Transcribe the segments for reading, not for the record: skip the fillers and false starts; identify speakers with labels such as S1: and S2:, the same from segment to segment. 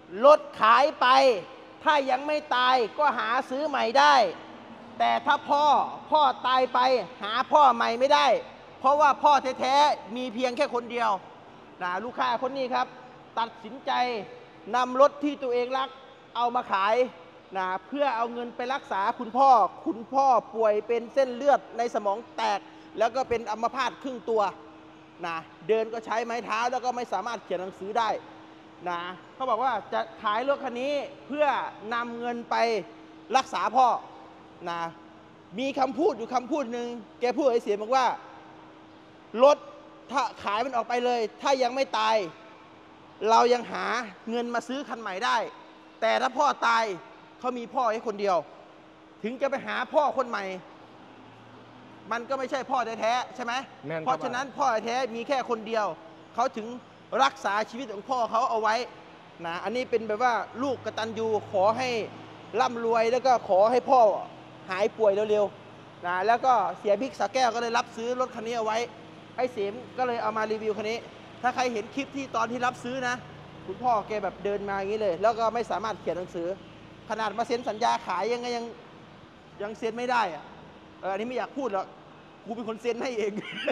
S1: รถขายไปถ้ายังไม่ตายก็หาซื้อใหม่ได้แต่ถ้าพ่อตายไปหาพ่อใหม่ไม่ได้เพราะว่าพ่อแท้ๆมีเพียงแค่คนเดียวนะลูกค้าคนนี้ครับตัดสินใจนำรถที่ตัวเองรักเอามาขายนะเพื่อเอาเงินไปรักษาคุณพ่อป่วยเป็นเส้นเลือดในสมองแตกแล้วก็เป็นอัมพาตครึ่งตัวนะเดินก็ใช้ไม้เท้าแล้วก็ไม่สามารถเขียนหนังสือได้นะเขาบอกว่าจะขายรถคันนี้เพื่อนำเงินไปรักษาพ่อนะมีคำพูดอยู่คำพูดหนึ่งแกพูดไอ้เสียบอกว่ารถถ้าขายมันออกไปเลยถ้ายังไม่ตายเรายังหาเงินมาซื้อคันใหม่ได้แต่ถ้าพ่อตายเขามีพ่อแค่คนเดียวถึงจะไปหาพ่อคนใหม่มันก็ไม่ใช่พ่อแท้ๆใช่ไหมเพราะฉะนั้นพ่อแท้มีแค่คนเดียวเขาถึงรักษาชีวิตของพ่อเขาเอาไว้นะอันนี้เป็นแบบว่าลูกกตัญญูขอให้ร่ำรวยแล้วก็ขอให้พ่อหายป่วยเร็วๆนะแล้วก็เสียบิ๊กสาแก้วก็เลยรับซื้อรถคันนี้เอาไว้ไอ้เสมก็เลยเอามารีวิวคันนี้ถ้าใครเห็นคลิปที่ตอนที่รับซื้อนะคุณพ่อแกแบบเดินมาอย่างนี้เลยแล้วก็ไม่สามารถเขียนหนังสือขนาดมาเซ็นสัญญาขายยังเซ็นไม่ได้อะอันนี้ไม่อยากพูดหรอกกูเป็นคนเซ็นให้เอง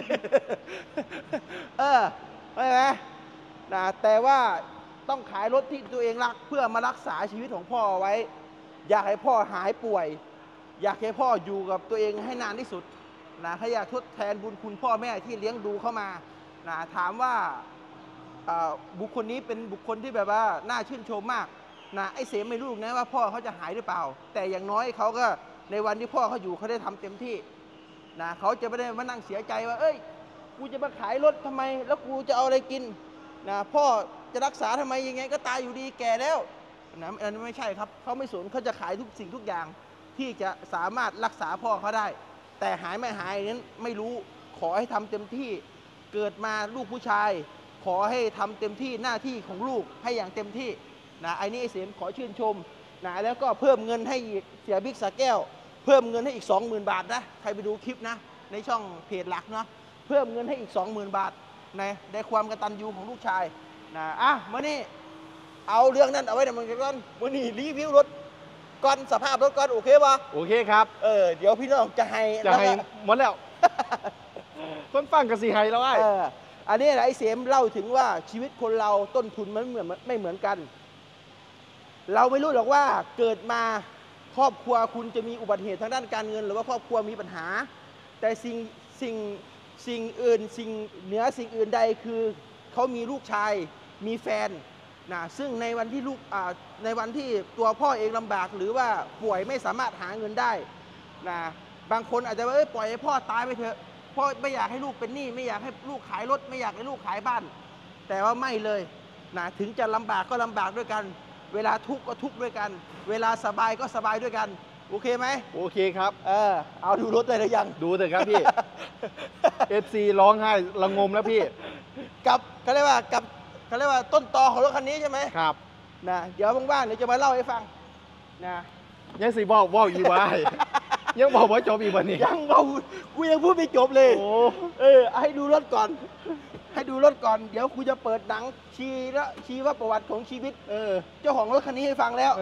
S1: ใช่ไหมนะแต่ว่าต้องขายรถที่ตัวเองรักเพื่อมารักษาชีวิตของพ่อไว้อยากให้พ่อหายป่วยอยากให้พ่ออยู่กับตัวเองให้นานที่สุดนะถ้าอยากทดแทนบุญคุณพ่อแม่ที่เลี้ยงดูเข้ามานะถามว่าบุคคลนี้เป็นบุคคลที่แบบว่าน่าชื่นชมมากนะไอ้เสมไม่รู้นะว่าพ่อเขาจะหายหรือเปล่าแต่อย่างน้อยเขาก็ในวันที่พ่อเขาอยู่เขาได้ทำเต็มที่นะเขาจะไม่ได้มานั่งเสียใจว่าเอ้ยกูจะมาขายรถทำไมแล้วกูจะเอาอะไรกินนะพ่อจะรักษาทำไมยังไงก็ตายอยู่ดีแก่แล้วนะอันนี้ไม่ใช่ครับเขาไม่สนเขาจะขายทุกสิ่งทุกอย่างที่จะสามารถรักษาพ่อเขาได้แต่หายไม่หายนั้นไม่รู้ขอให้ทำเต็มที่เกิดมาลูกผู้ชายขอให้ทำเต็มที่หน้าที่ของลูกให้อย่างเต็มที่นะไอ้นี่ไอ้เสมขอชื่นชมนะแล้วก็เพิ่มเงินให้เสียบิ๊กสาแก้วเพิ่มเงินให้อีก 20,000 บาทนะใครไปดูคลิปนะในช่องเพจหลักเนาะเพิ่มเงินให้อีก 20,000 บาทในความกตัญญูของลูกชายนะมื่อนี้เอาเรื่องนั้นเอาไว้ในมันก่อนมื่อนี้รีวิวรถก่อนสภาพรถก่อนโอเคป่ะ
S2: โอเคครับ
S1: เดี๋ยวพี่น้องจะให้
S2: หมดแล้ว ต้นฟังกับสีไฮแล้วไอ้
S1: อันนี้ไอ้เสมเล่าถึงว่าชีวิตคนเราต้นทุนมันไม่เหมือนกันเราไม่รู้หรอกว่าเกิดมาครอบครัวคุณจะมีอุบัติเหตุทางด้านการเงินหรือว่าครอบครัวมีปัญหาแต่สิ่งอื่นสิ่งเหนือสิ่งอื่นใดคือเขามีลูกชายมีแฟนนะซึ่งในวันที่ในวันที่ตัวพ่อเองลำบากหรือว่าป่วยไม่สามารถหาเงินได้นะบางคนอาจจะว่าปล่อยให้พ่อตายไปเถอะพ่อไม่อยากให้ลูกเป็นหนี้ไม่อยากให้ลูกขายรถไม่อยากให้ลูกขายบ้านแต่ว่าไม่เลยนะถึงจะลำบากก็ลำบากด้วยกันเวลาทุกข์ก็ทุกข์ด้วยกันเวลาสบายก็สบายด้วยกันโอเคไหม
S2: โอเคครับ
S1: เอาดูรถได้หรือยัง
S2: ดูเถอะครับพี่ FC ร้องไห้ระงมแล้วพี่
S1: เขาเรียกว่าต้นตอของรถคันนี้ใช่ไหม
S2: ครับ
S1: นะเดี๋ยวว่างๆเดี๋ยวจะมาเล่าให้ฟังนะ
S2: ยังสิบอกอีกว่า ยังบอกว่าจบอีกวันนี้
S1: ยังบอกกูยังพูดไม่จบเลยให้ดูรถก่อนเดี๋ยวกูจะเปิดหนังชี้ว่าประวัติของชีวิตเจ้าของรถคันนี้ให้ฟังแล้ว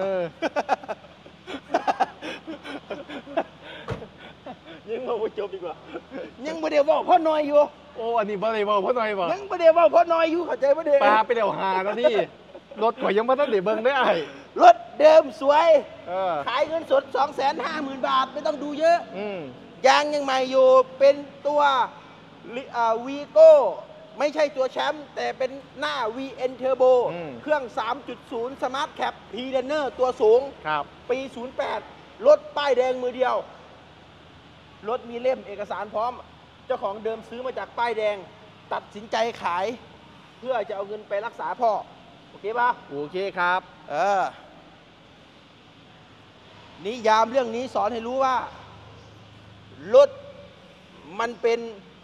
S1: ยังบอกว่าจบดีกว่ายังไม่ได้บอกพ่อน้อยอยู่
S2: อันนี้บ่ได้บอกพ่อน้อยบอก
S1: ยังไม่ได้บอกพ่อน้อยอยู่เข้าใจไม่ได้
S2: ปลาไปเดี๋ยวหาแล้วนี่รถข่อยยังไม่ต้องเดี๋ยวเบิ่งได้
S1: รถเดิมสวยขายเงินสด 250,000 บาทไม่ต้องดูเยอะยางยังใหม่อยู่เป็นตัววีโก้ไม่ใช่ตัวแชมป์แต่เป็นหน้า VN Turbo เครื่อง 3.0 Smart Cap P-Runner ตัวสูงปี 08 รถป้ายแดงมือเดียวรถมีเล่มเอกสารพร้อมเจ้าของเดิมซื้อมาจากป้ายแดงตัดสินใจขายเพื่อจะเอาเงินไปรักษาพ่อโอเคป่ะ
S2: โอเคครับ
S1: นิยามเรื่องนี้สอนให้รู้ว่ารถมันเป็น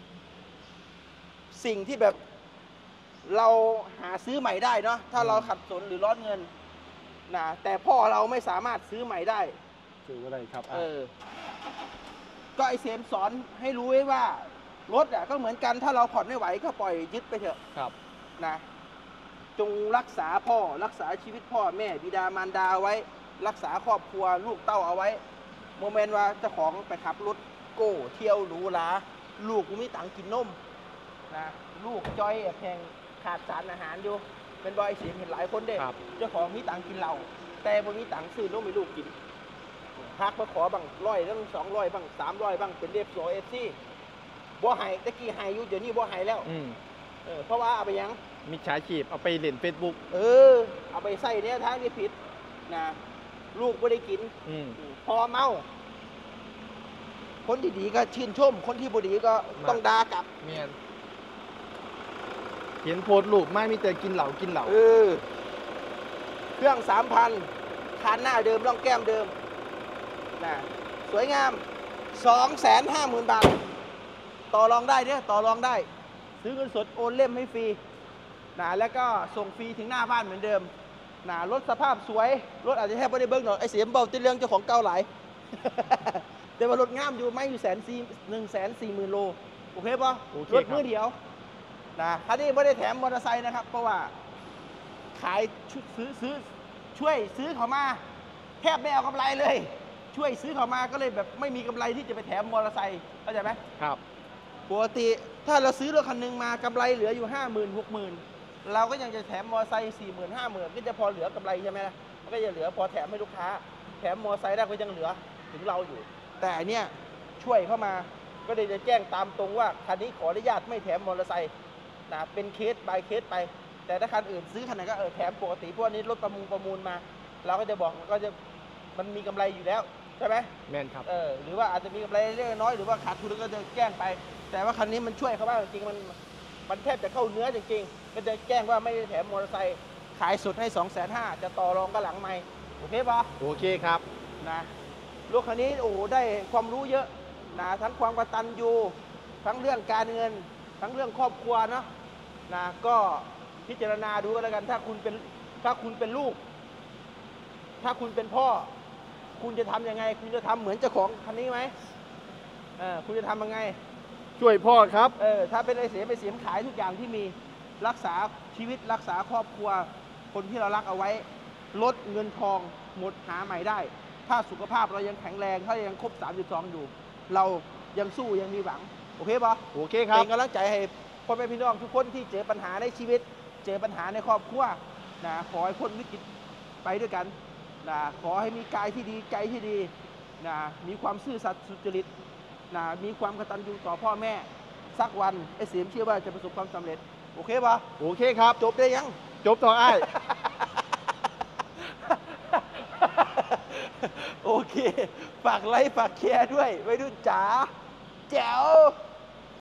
S1: สิ่งที่แบบเราหาซื้อใหม่ได้เนาะถ้าเราขัดสนหรือร้อนเงินนะแต่พ่อเราไม่สามารถซื้อใหม่ได้
S2: ซื้ออะไรครับ
S1: ก็ไอเสมสอนให้รู้ไว้ว่ารถก็เหมือนกันถ้าเราผ่อนไม่ไหวก็ปล่อยยึดไปเถอะ
S2: ครับ
S1: นะจจงรักษาพ่อรักษาชีวิตพ่อแม่บิดามารดาไว้ รักษาครอบครัวลูกเต้าเอาไว้โมเมนต์ว่าเจ้าของไปขับรถโก้เที่ยวหรูหราลูกกูมีตังค์กินนมนะลูกจ้อยแพงขาดสารอาหารอยู่เป็นบอยเสียงเห็นหลายคนเด้
S2: ครับ
S1: เจ้าของมีตังค์กินเหล้าแต่บ่มีตังค์ซื้อนมให้ลูกกินพักมาขอบัง100บ้าง200บ้าง300บ้างเป็นเรียบโซเอฟซีบ่ให้ตะกี้ให้อยู่เดี๋ยวนี้บ่ให้แล้ว เพราะว่าเอาไปยัง
S2: มิจฉาชีพเอาไปเล่น Facebook
S1: เอาไปใส่เนี่ยทางที่ผิดนะลูกไม่ได้กิน พอเมา คนที่ดีก็ชื่นชม คนที่บ่ดีก็ต้องด่ากลับ
S2: เมียนเห็นโพสต์รูปไม่มีแต่กินเหล่ากินเหล่า
S1: เครื่อง 3,000 คันหน้าเดิมร่องแก้มเดิมนะสวยงาม 250,000 บาท ต่อรองได้เนี่ยต่อรองได้ ซื้อเงินสดโอนเล่มให้ฟรีนะแล้วก็ส่งฟรีถึงหน้าบ้านเหมือนเดิมนะรถสภาพสวย รถอาจจะแทบไม่ได้เบิ้งหรอกไอเสียมเบาติดเรื่องเจ้าของเก่าหลาย แต่ว่ารถงามอยู่ไม่อยู่140,000 โล โอเคปะ
S2: โอเค
S1: รถ
S2: ครับ
S1: มือเดียวนะคันนี้ไม่ได้แถมมอเตอร์ไซค์นะครับ เพราะว่าขายช่วยซื้อเขามาแทบไม่เอากำไรเลย ช่วยซื้อเขามาก็เลยแบบไม่มีกำไรที่จะไปแถมมอเตอร์ไซค์เข้าใจไหม
S2: ครับ
S1: ปกติถ้าเราซื้อรถคันหนึงมากำไรเหลืออยู่ 50,000 60,000 เราก็ยังจะแถมมอเตอร์ไซค์40,000 50,000ก็จะพอเหลือกำไรใช่ไหมล่ะมันก็จะเหลือพอแถมให้ลูกค้า แถมมอเตอร์ไซค์ได้ก็ยังเหลือถึงเราอยู่ แต่อันเนี่ยช่วยเข้ามาก็เลยจะแจ้งตามตรงว่าคันนี้ขออนุญาตไม่แถมมอเตอร์ไซค์นะเป็นเคส by เคสไป แต่ถ้าคันอื่นซื้อคันไหนก็แถมปกติเพราะอันนี้รถประมูลมา เราก็จะบอกมันมีกำไรอยู่แล้วใช่ไหม
S2: แม่นครับ
S1: หรือว่าอาจจะมีกำไรเล็กน้อยหรือว่าขาดทุนก็จะแจ้งไป แต่ว่าคันนี้มันช่วยเขาบ้างจริงๆมันแทบจะเข้าเนื้อจริงๆก็จะแจ้งว่าไม่ได้แถมมอเตอร์ไซค์ขายสุดให้ 250,000 จะต่อรองก็หลังไม่โอเคปะ
S2: โอเคครับ
S1: นะรถคันนี้โอ้โหได้ความรู้เยอะนะทั้งความกตัญญูทั้งเรื่องการเงิน ทั้งเรื่องครอบครัวเนาะนะก็พิจารณาดูกันแล้วกันถ้าคุณเป็นลูก ถ้าคุณเป็นพ่อ คุณจะทำยังไง คุณจะทำเหมือนเจ้าของคันนี้ไหมคุณจะทำยังไง
S2: ช่วยพ่อครับ
S1: ถ้าเป็นไอเสียไปเสียมขายทุกอย่างที่มีรักษาชีวิตรักษาครอบครัว คนที่เรารักเอาไว้ ลดเงินทองหมดหาใหม่ได้ ถ้าสุขภาพเรายังแข็งแรงถ้ายังครบ32อยู่ เรายังสู้ยังมีหวัง โอเคปะ
S2: โอเคครับ
S1: เป็นกำลังใจให้พ่อแม่พี่น้องทุกคนที่เจอปัญหาในชีวิต เจอปัญหาในครอบครัวนะขอให้พ้นวิกฤตไปด้วยกันนะขอให้มีกายที่ดีใจที่ดีนะมีความซื่อสัตย์สุจริตนะมีความกตัญญูต่อพ่อแม่สักวันไอ้เสียมเชื่อว่าจะประสบความสำเร็จ โอเคปะ
S2: โอเคครับ
S1: จบได้ยัง
S2: จบต่ออ้าย
S1: โอเค ฝากไลค์ฝากแชร์ด้วยไว้ดูจ๋าแจ๋ว